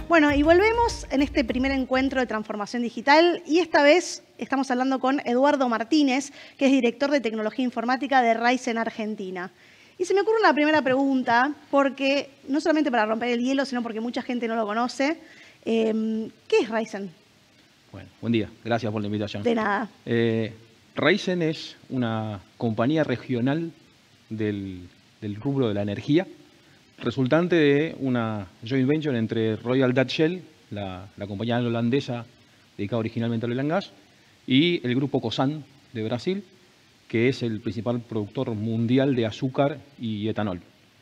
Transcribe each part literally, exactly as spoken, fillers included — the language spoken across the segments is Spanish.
Bueno, y volvemos en este primer encuentro de transformación digital y esta vez estamos hablando con Eduardo Martínez, que es director de tecnología informática de Ryzen Argentina. Y se me ocurre una primera pregunta, porque no solamente para romper el hielo, sino porque mucha gente no lo conoce. Eh, ¿Qué es Ryzen? Bueno, buen día. Gracias por la invitación. De nada. Eh, Ryzen es una compañía regional del, del rubro de la energía, resultante de una joint venture entre Royal Dutch Shell, la, la compañía holandesa dedicada originalmente al oil and gas, y el grupo Cosan de Brasil, que es el principal productor mundial de azúcar y etanol.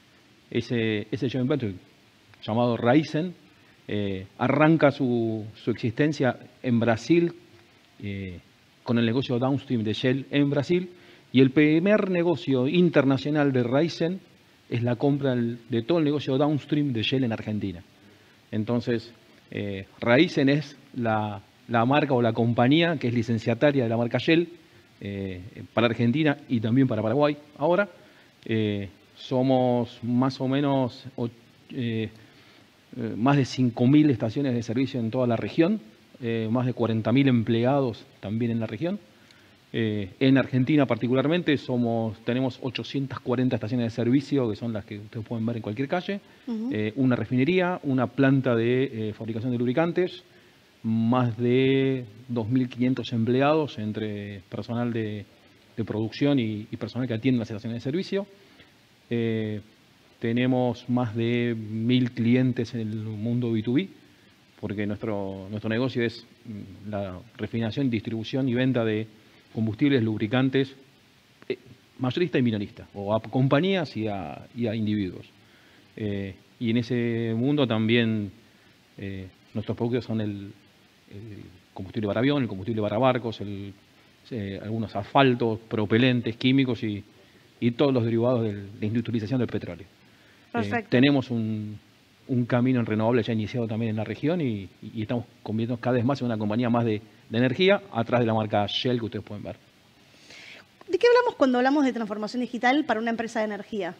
Ese, ese joint venture, llamado Ryzen, eh, arranca su, su existencia en Brasil eh, con el negocio downstream de Shell en Brasil, y el primer negocio internacional de Ryzen es la compra de todo el negocio downstream de Shell en Argentina. Entonces, eh, Ryzen es la, la marca o la compañía que es licenciataria de la marca Shell eh, para Argentina y también para Paraguay. Ahora eh, somos más o menos eh, eh, más de cinco mil estaciones de servicio en toda la región, eh, más de cuarenta mil empleados también en la región. Eh, en Argentina particularmente somos, tenemos ochocientas cuarenta estaciones de servicio, que son las que ustedes pueden ver en cualquier calle, uh-huh. eh, una refinería, una planta de eh, fabricación de lubricantes, más de dos mil quinientos empleados entre personal de, de producción y, y personal que atiende las estaciones de servicio. Eh, tenemos más de mil clientes en el mundo B dos B, porque nuestro, nuestro negocio es la refinación, distribución y venta de combustibles, lubricantes, eh, mayorista y minorista, o a compañías y a, y a individuos. Eh, y en ese mundo también eh, nuestros productos son el, el combustible para avión, el combustible para barcos, el, eh, algunos asfaltos, propelentes, químicos y, y todos los derivados de la industrialización del petróleo. Eh, tenemos un, un camino en renovables ya iniciado también en la región y, y estamos convirtiéndonos cada vez más en una compañía más de de energía, atrás de la marca Shell que ustedes pueden ver. ¿De qué hablamos cuando hablamos de transformación digital para una empresa de energía?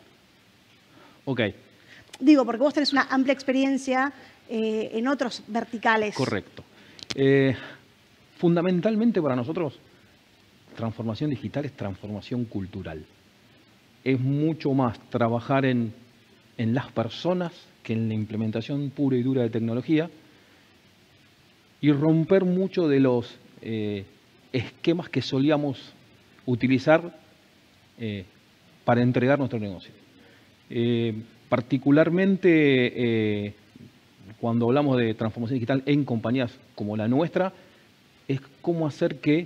Ok. Digo, porque vos tenés una amplia experiencia eh, en otros verticales. Correcto. Eh, fundamentalmente para nosotros, transformación digital es transformación cultural. Es mucho más trabajar en, en las personas que en la implementación pura y dura de tecnología, y romper mucho de los eh, esquemas que solíamos utilizar eh, para entregar nuestro negocio. Eh, particularmente eh, cuando hablamos de transformación digital en compañías como la nuestra, es cómo hacer que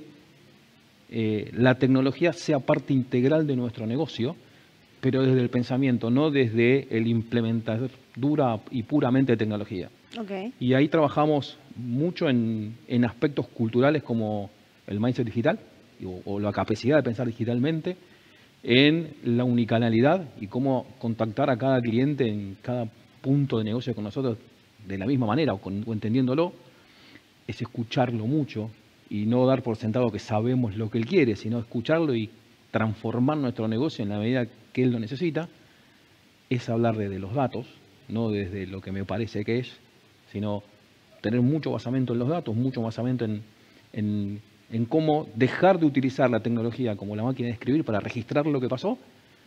eh, la tecnología sea parte integral de nuestro negocio, pero desde el pensamiento, no desde el implementar dura y puramente tecnología. Okay. Y ahí trabajamos mucho en, en aspectos culturales como el mindset digital o, o la capacidad de pensar digitalmente, en la unicanalidad y cómo contactar a cada cliente en cada punto de negocio con nosotros de la misma manera o, con, o entendiéndolo, es escucharlo mucho y no dar por sentado que sabemos lo que él quiere, sino escucharlo y transformar nuestro negocio en la medida que él lo necesita. Es hablar desde los datos, no desde lo que me parece que es, sino tener mucho basamento en los datos, mucho basamento en, en, en cómo dejar de utilizar la tecnología como la máquina de escribir para registrar lo que pasó,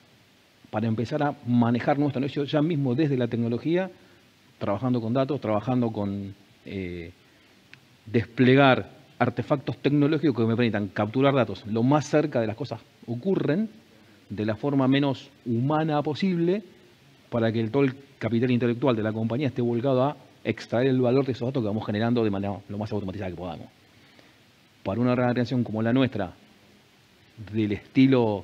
para empezar a manejar nuestro negocio ya mismo desde la tecnología, trabajando con datos, trabajando con eh, desplegar artefactos tecnológicos que me permitan capturar datos lo más cerca de las cosas ocurren, de la forma menos humana posible, para que el, todo el capital intelectual de la compañía esté volcado a extraer el valor de esos datos que vamos generando de manera lo más automatizada que podamos. Para una organización como la nuestra, del estilo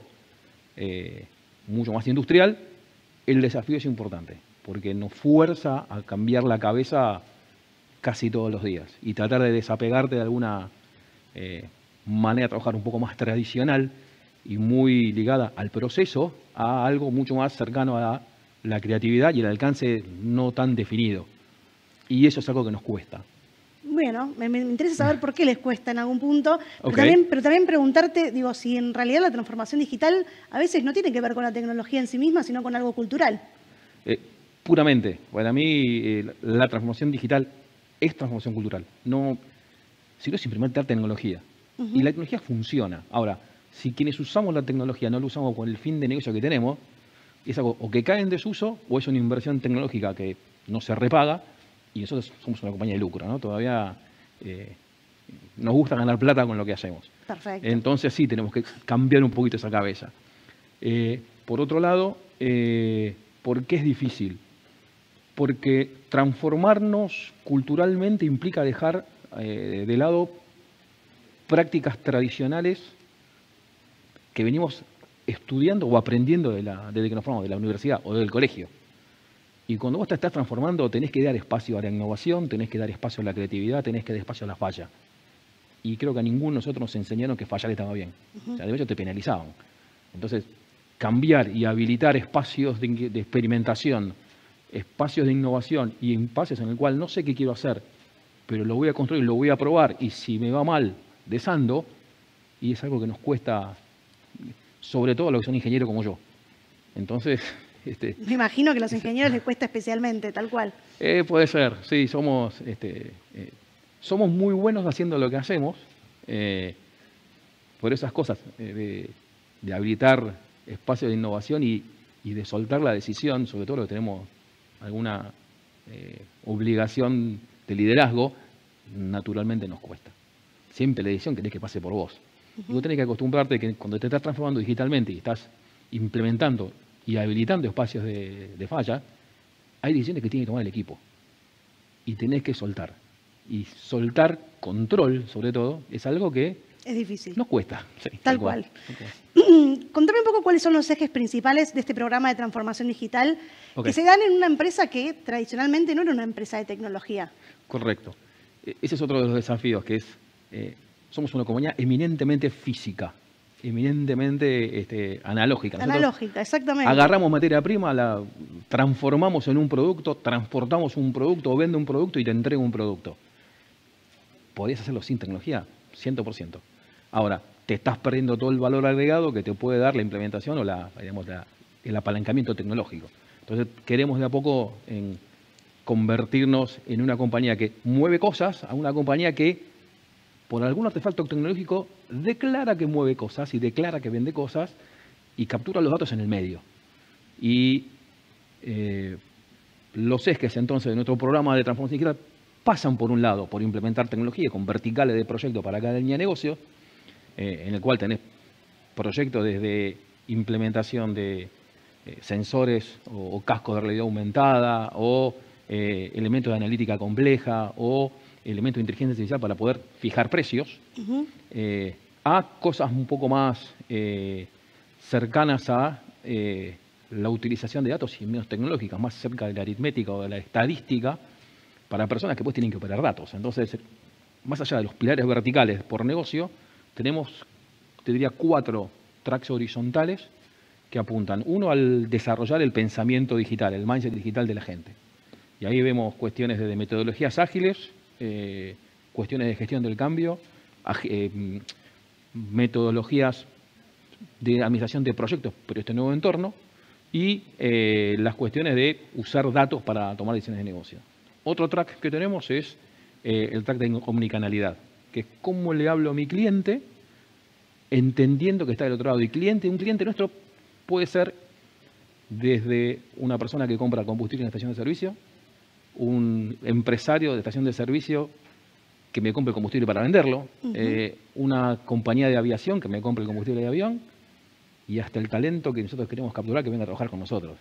eh, mucho más industrial, el desafío es importante, porque nos fuerza a cambiar la cabeza casi todos los días y tratar de desapegarte de alguna eh, manera de trabajar un poco más tradicional y muy ligada al proceso a algo mucho más cercano a la creatividad y el alcance no tan definido. Y eso es algo que nos cuesta. Bueno, me, me interesa saber por qué les cuesta en algún punto, pero, Okay. también, pero también preguntarte, digo, si en realidad la transformación digital a veces no tiene que ver con la tecnología en sí misma, sino con algo cultural. Eh, puramente. Para mí, eh, la transformación digital es transformación cultural. No, si no es implementar tecnología. Uh-huh. Y la tecnología funciona. Ahora, si quienes usamos la tecnología no lo usamos con el fin de negocio que tenemos, es algo o que cae en desuso o es una inversión tecnológica que no se repaga y nosotros somos una compañía de lucro, ¿no? Todavía eh, nos gusta ganar plata con lo que hacemos. Perfecto. Entonces sí, tenemos que cambiar un poquito esa cabeza. Eh, por otro lado, eh, ¿por qué es difícil? Porque transformarnos culturalmente implica dejar eh, de lado prácticas tradicionales que venimos estudiando o aprendiendo de la, desde que nos formamos, de la universidad o del colegio. Y cuando vos te estás transformando, tenés que dar espacio a la innovación, tenés que dar espacio a la creatividad, tenés que dar espacio a la falla. Y creo que a ninguno de nosotros nos enseñaron que fallar estaba bien. Uh-huh. O sea, de hecho te penalizaban. Entonces, cambiar y habilitar espacios de, de experimentación, espacios de innovación y espacios en el cual no sé qué quiero hacer, pero lo voy a construir, lo voy a probar y si me va mal, desando, y es algo que nos cuesta, sobre todo a los que son ingenieros como yo. Entonces... Este, Me imagino que a los ingenieros les cuesta especialmente, tal cual. Eh, puede ser, sí, somos, este, eh, somos muy buenos haciendo lo que hacemos, eh, por esas cosas, eh, de, de habilitar espacios de innovación y, y de soltar la decisión, sobre todo lo que tenemos alguna eh, obligación de liderazgo, naturalmente nos cuesta. Siempre la decisión querés que pase por vos. Uh-huh. Y vos tenés que acostumbrarte que cuando te estás transformando digitalmente y estás implementando y habilitando espacios de, de falla, hay decisiones que tiene que tomar el equipo. Y tenés que soltar. Y soltar control, sobre todo, es algo que... Es difícil. Nos cuesta. Sí, tal, tal cual. cual. Contame un poco cuáles son los ejes principales de este programa de transformación digital okay. que se dan en una empresa que tradicionalmente no era una empresa de tecnología. Correcto. Ese es otro de los desafíos, que es... Eh, somos una compañía eminentemente física. eminentemente este, analógica. Nosotros analógica, exactamente. Agarramos materia prima, la transformamos en un producto, transportamos un producto o vendo un producto y te entrego un producto. ¿Podrías hacerlo sin tecnología? cien por ciento. Ahora, te estás perdiendo todo el valor agregado que te puede dar la implementación o la, digamos, la, el apalancamiento tecnológico. Entonces, queremos de a poco en convertirnos en una compañía que mueve cosas a una compañía que por algún artefacto tecnológico, declara que mueve cosas y declara que vende cosas y captura los datos en el medio. Y eh, los ejes entonces de nuestro programa de transformación digital pasan por un lado, por implementar tecnología con verticales de proyecto para cada línea de negocio, eh, en el cual tenés proyectos desde implementación de eh, sensores o, o cascos de realidad aumentada o eh, elementos de analítica compleja o elementos de inteligencia artificial para poder fijar precios, uh-huh. eh, a cosas un poco más eh, cercanas a eh, la utilización de datos y menos tecnológicas, más cerca de la aritmética o de la estadística, para personas que pues tienen que operar datos. Entonces, más allá de los pilares verticales por negocio, tenemos, te diría, cuatro tracks horizontales que apuntan. Uno, al desarrollar el pensamiento digital, el mindset digital de la gente. Y ahí vemos cuestiones de metodologías ágiles, Eh, cuestiones de gestión del cambio, eh, metodologías de administración de proyectos, pero este nuevo entorno, y eh, las cuestiones de usar datos para tomar decisiones de negocio. Otro track que tenemos es eh, el track de omnicanalidad, que es cómo le hablo a mi cliente, entendiendo que está del otro lado. Y cliente, un cliente nuestro puede ser desde una persona que compra combustible en la estación de servicio, un empresario de estación de servicio que me compre el combustible para venderlo, uh-huh. eh, una compañía de aviación que me compre el combustible de avión y hasta el talento que nosotros queremos capturar que venga a trabajar con nosotros.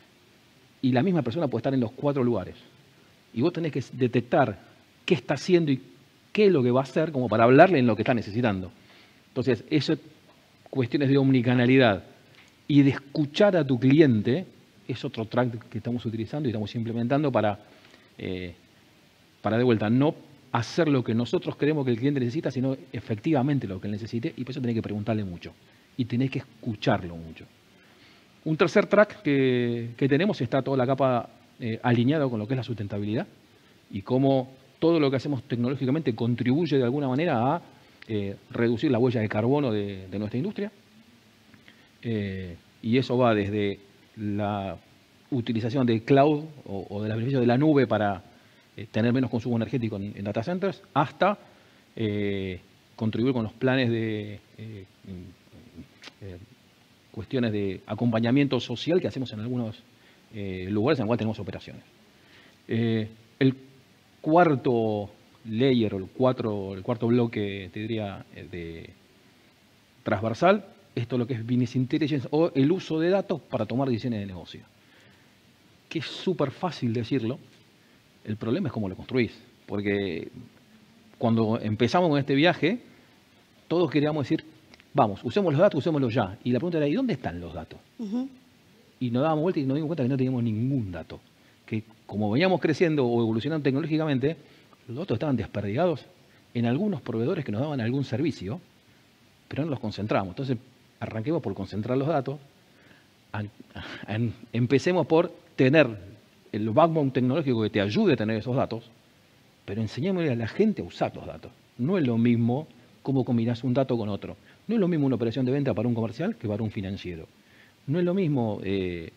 Y la misma persona puede estar en los cuatro lugares. Y vos tenés que detectar qué está haciendo y qué es lo que va a hacer como para hablarle en lo que está necesitando. Entonces, esas cuestiones de omnicanalidad y de escuchar a tu cliente es otro track que estamos utilizando y estamos implementando para, eh, para de vuelta, no hacer lo que nosotros creemos que el cliente necesita, sino efectivamente lo que él necesite, y por eso tenés que preguntarle mucho y tenés que escucharlo mucho. Un tercer track que, que tenemos está toda la capa eh, alineada con lo que es la sustentabilidad y cómo todo lo que hacemos tecnológicamente contribuye de alguna manera a eh, reducir la huella de carbono de, de nuestra industria. Eh, y eso va desde la utilización de cloud o, o de los beneficios de la nube para eh, tener menos consumo energético en, en data centers, hasta eh, contribuir con los planes de eh, eh, cuestiones de acompañamiento social que hacemos en algunos eh, lugares en los cuales tenemos operaciones. Eh, el cuarto layer o el, cuatro, el cuarto bloque, te diría, de transversal, esto es lo que es Business Intelligence o el uso de datos para tomar decisiones de negocio. Que es súper fácil decirlo, el problema es cómo lo construís. Porque cuando empezamos con este viaje, todos queríamos decir, vamos, usemos los datos, usémoslos ya. Y la pregunta era, ¿y dónde están los datos? Uh-huh. Y nos dábamos vuelta y nos dimos cuenta que no teníamos ningún dato. Que como veníamos creciendo o evolucionando tecnológicamente, los datos estaban desperdigados en algunos proveedores que nos daban algún servicio, pero no los concentramos. Entonces, arranquemos por concentrar los datos, a, a, a, empecemos por tener el backbone tecnológico que te ayude a tener esos datos, pero enseñémosle a la gente a usar los datos. No es lo mismo cómo combinás un dato con otro. No es lo mismo una operación de venta para un comercial que para un financiero. No es lo mismo eh,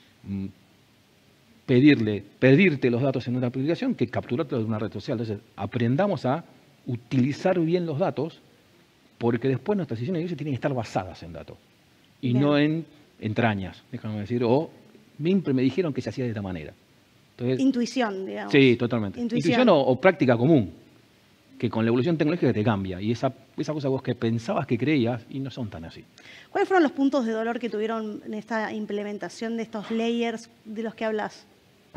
pedirle, pedirte los datos en una aplicación que capturártelos de una red social. Entonces, aprendamos a utilizar bien los datos, porque después nuestras decisiones de negocio tienen que estar basadas en datos y bien. No en entrañas, déjame decir, o siempre me dijeron que se hacía de esta manera. Entonces, intuición, digamos. Sí, totalmente. Intuición, Intuición o, o práctica común, que con la evolución tecnológica te cambia. Y esa, esa cosa vos que pensabas que creías y no son tan así. ¿Cuáles fueron los puntos de dolor que tuvieron en esta implementación de estos layers de los que hablas?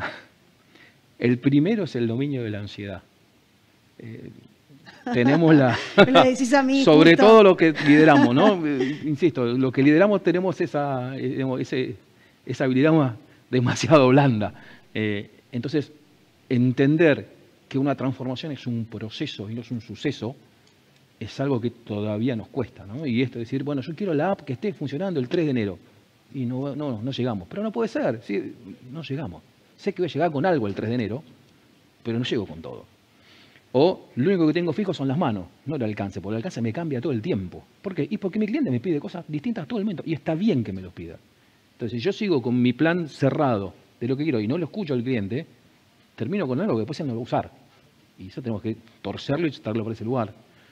El primero es el dominio de la ansiedad. Eh, tenemos la... Me lo decís a mí, sobre justo. todo lo que lideramos, ¿no? Insisto, lo que lideramos tenemos esa, ese, esa habilidad demasiado blanda. Eh, entonces, entender que una transformación es un proceso y no es un suceso, es algo que todavía nos cuesta, ¿no? Y esto de decir, bueno, yo quiero la app que esté funcionando el tres de enero. Y no, no, no llegamos. Pero no puede ser, ¿sí? No llegamos. Sé que voy a llegar con algo el tres de enero, pero no llego con todo. O lo único que tengo fijo son las manos, no el alcance, porque el alcance me cambia todo el tiempo. ¿Por qué? Y porque mi cliente me pide cosas distintas todo el momento, y está bien que me los pida. Entonces, si yo sigo con mi plan cerrado de lo que quiero y no lo escucho al cliente, termino con algo que después él no lo va a usar. Y eso tenemos que torcerlo y estarlo por ese lugar.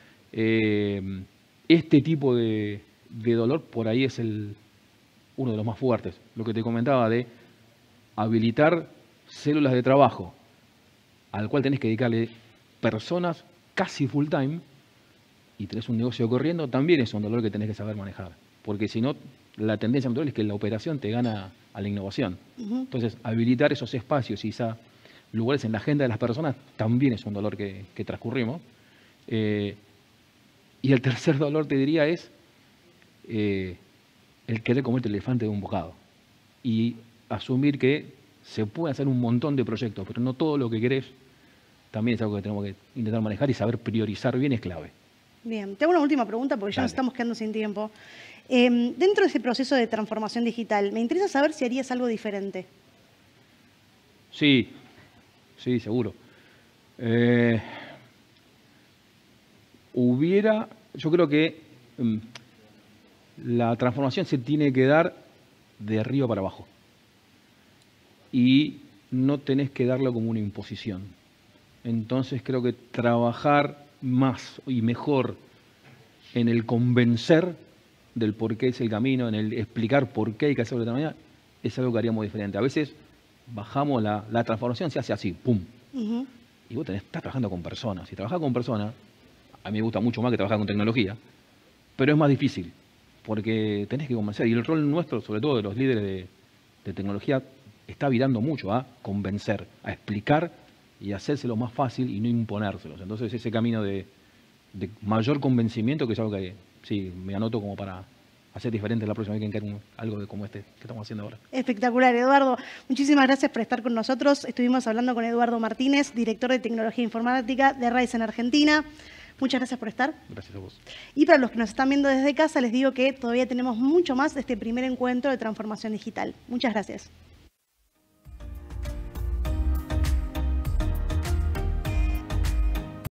Eh, este tipo de, de dolor por ahí es el, uno de los más fuertes. Lo que te comentaba de habilitar células de trabajo al cual tenés que dedicarle personas casi full time y tenés un negocio corriendo, también es un dolor que tenés que saber manejar. Porque si no, la tendencia natural es que la operación te gana a la innovación. Uh-huh. Entonces, habilitar esos espacios y esos lugares en la agenda de las personas también es un dolor que, que transcurrimos. Eh, y el tercer dolor, te diría, es eh, el querer comerte el elefante de un bocado. Y asumir que se puede hacer un montón de proyectos, pero no todo lo que querés también es algo que tenemos que intentar manejar, y saber priorizar bien es clave. Bien, te hago una última pregunta porque ya Dale. Nos estamos quedando sin tiempo. Eh, dentro de ese proceso de transformación digital, me interesa saber si harías algo diferente. Sí, sí, seguro. Eh, hubiera, yo creo que um, la transformación se tiene que dar de arriba para abajo. Y no tenés que darlo como una imposición. Entonces creo que trabajar más y mejor en el convencer del por qué es el camino, en el explicar por qué hay que hacerlo de esta manera, es algo que haríamos diferente. A veces bajamos la, la transformación, se hace así, pum. Uh-huh. Y vos tenés, estás trabajando con personas. Si trabajás con personas, a mí me gusta mucho más que trabajar con tecnología, pero es más difícil, porque tenés que convencer. Y el rol nuestro, sobre todo de los líderes de, de tecnología, está virando mucho a convencer, a explicar y hacérselo más fácil y no imponérselos. Entonces ese camino de, de mayor convencimiento, que es algo que sí me anoto como para hacer diferente la próxima vez que encargue algo de como este que estamos haciendo ahora. Espectacular, Eduardo. Muchísimas gracias por estar con nosotros. Estuvimos hablando con Eduardo Martínez, director de Tecnología Informática de Raizen Argentina. Muchas gracias por estar. Gracias a vos. Y para los que nos están viendo desde casa, les digo que todavía tenemos mucho más de este primer encuentro de transformación digital. Muchas gracias.